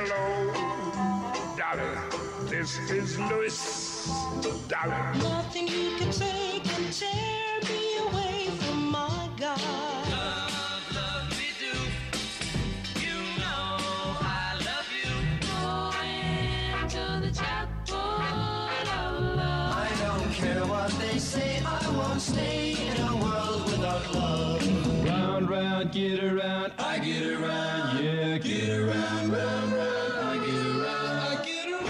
Hello, darling, this is Louis, darling. Nothing you can say can tear me away from my God. Love, love me do. You know I love you. Going to the chapel of love. I don't care what they say, I won't stay in a world without love. Round, round, get around, I get around, yeah, get around, round, round, I get around, I get around.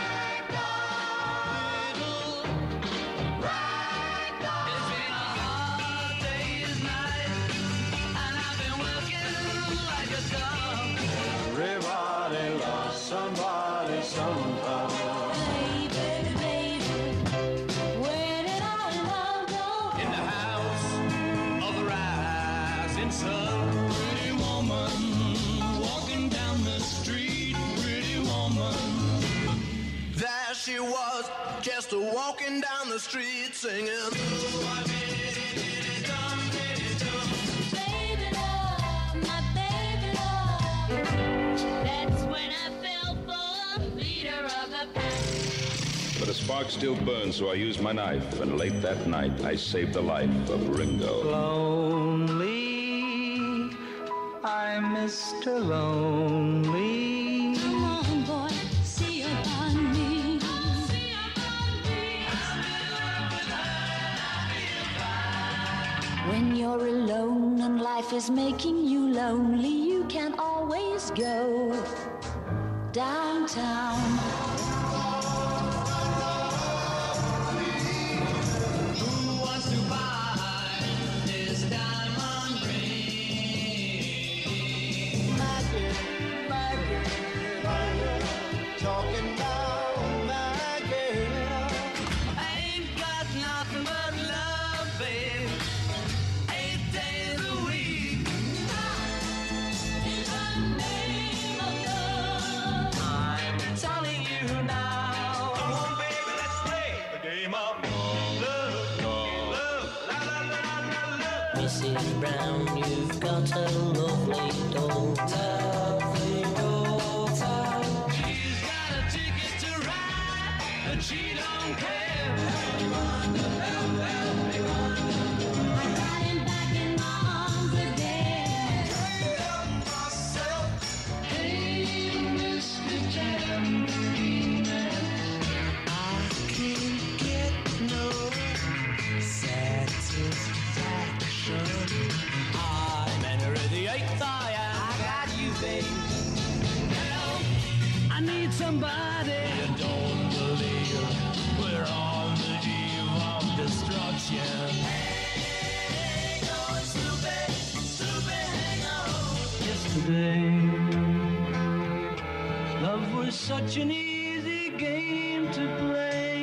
It's been a hard day's night, and I've been working like a dog. Everybody lost somebody sometime. Hey, baby, baby, where did our love go? In the house of the rising sun. Pretty woman, walking down the street, pretty woman. There she was, just walking down the street singing. Baby love, my baby love. That's when I fell for the leader of the pack. But a spark still burns, so I used my knife, and late that night I saved the life of Ringo. Lonely, I'm Mr. Lonely. Come on, boy, see about me. See about me. When you're alone and life is making you lonely, you can always go downtown. Who wants to buy this diamond ring? My girl, talking about my girl. I ain't got nothing but love, babe. 8 days a week. In the name of love. I'm telling you now. Come on, baby, let's play the game of love, love, la la la la la. Mrs. Brown, you've got a lovely daughter. Lovely daughter. She's got a ticket to ride, but she don't care. I'm lying back in my arms again. Hey, Mr. Tambourine Man. I can't get no satisfaction. I'm entering the 8th eye. I got you, babe. Help! I need somebody. You don't believe we're on the eve of destruction. Hang on, stupid, stupid, hang on. Yesterday, love was such an easy game to play.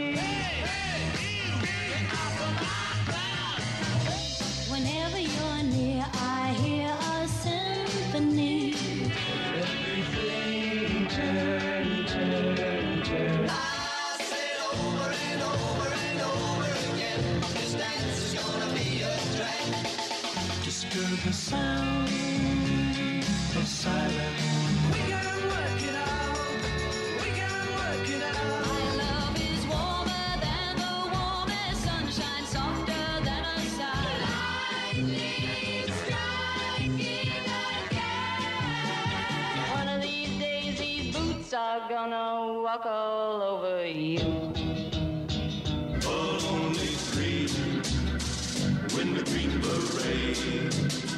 Whenever you're near, I hear a symphony. Everything turn, turn, turn. I said over and over and over again, this dance is gonna be a drag. Disturb the sound of silence. We can work it out. We can work it out. My love is warmer than the warmest sunshine, softer than a sigh. Lightning striking again. One of these days, these boots are gonna walk all over you. Lonely street, when the green beret.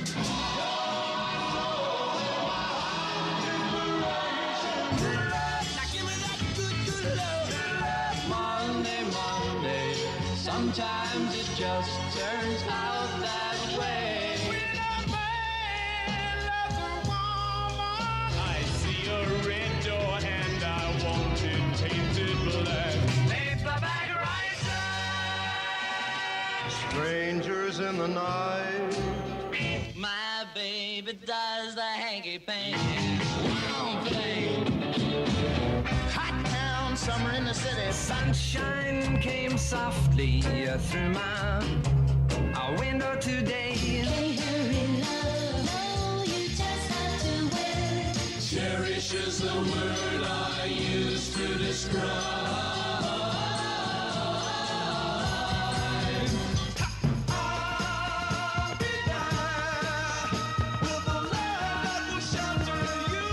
Now give me that good, good love. Monday, Monday, sometimes it just turns out that way. When a man loves a woman, I see a red door and I want it tainted black. Paperback writer. Strangers in the night. My baby does the hanky-panky thing. Hot town, summer in the city. Sunshine came softly through my window today. Hey, hurry, love, oh, you just have to wait. Cherish is the word I use to describe. I'll be there with a love that will shelter you.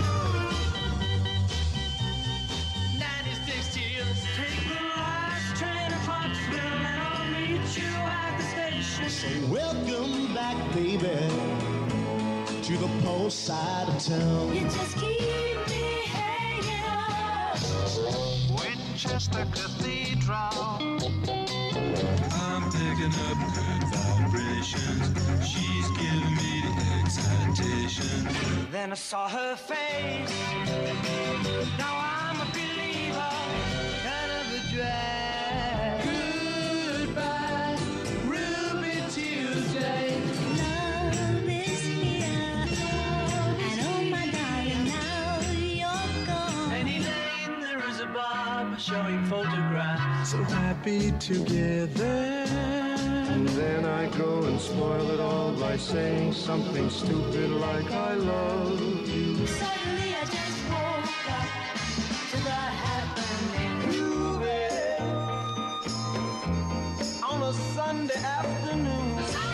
96 years. Take the last train to Clarksville and I'll meet you at the station. So welcome back, baby, to the post side of town. You just keep me hanging on. Winchester Cathedral. I'm picking up good vibrations. She's giving me the excitation. Then I saw her face. Now I'm a believer, kind of a drag. Goodbye, Ruby Tuesday. Love is here. And oh my darling, now you're gone. Any lane there is a bob showing photographs. So happy together. And then I go and spoil it all by saying something stupid like I love you. Suddenly I just woke up to the happening. On a Sunday afternoon.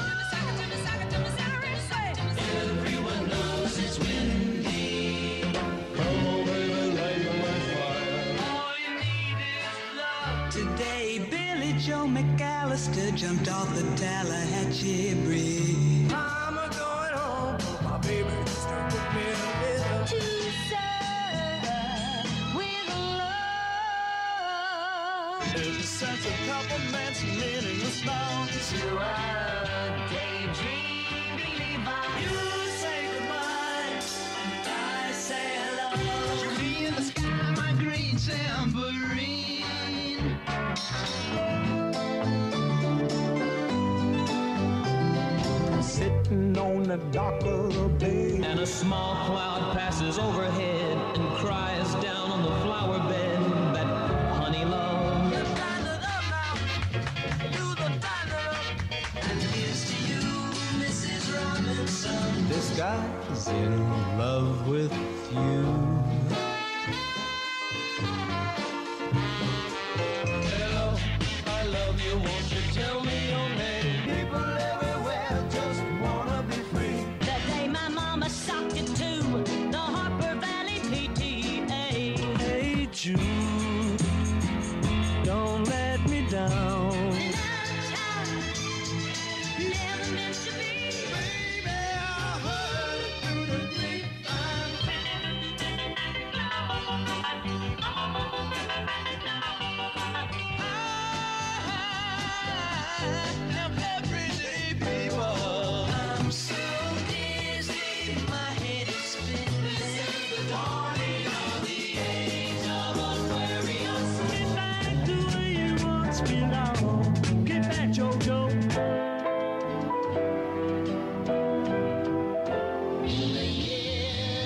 Everyone knows it's windy. Come on, baby, light my fire. All you need is love. Today, Billy Joe McAllister jumped off the Tallahatchie Bridge. I'm a going home, but my baby just don't put me in rhythm. To serve with love. There's a sense of compliments and meaningless To a daydream believer. You say goodbye, and I say hello. You'll be in the sky, my green tambourine. Sitting on the dock of the bay. And a small cloud passes overhead and cries down on the flower bed that honey love. Stand it up now. Do the stand it up. And here's to you, Mrs. Robinson. This guy's in love with you. Hello, I love you, won't you tell me your name? People everywhere just wanna be free. The day my mama socked it to the Harper Valley PTA. Hey, Jude, don't let me down. And I'm a child, never meant to be. Baby, I heard it through the grapevine. Now everyday people. I'm so dizzy, my head is spinning. The dawning of the age of Aquarius. Get back the way you once belonged. Get back, JoJo. In the year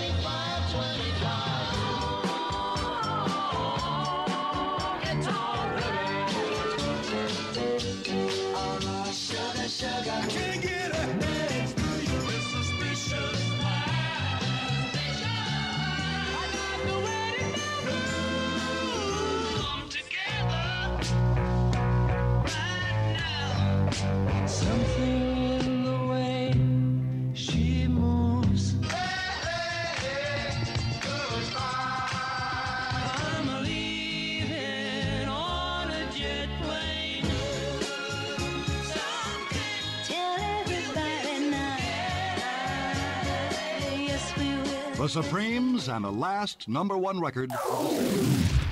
2525. It's all ready. Sugar, sugar. Can't get her next to you with suspicious eyes. I like the way they come together right now. Something in the way she moves. I'm leaving on a jet plane. Tell everybody now. Yes, we will. The Supremes and the last #1 record of the century.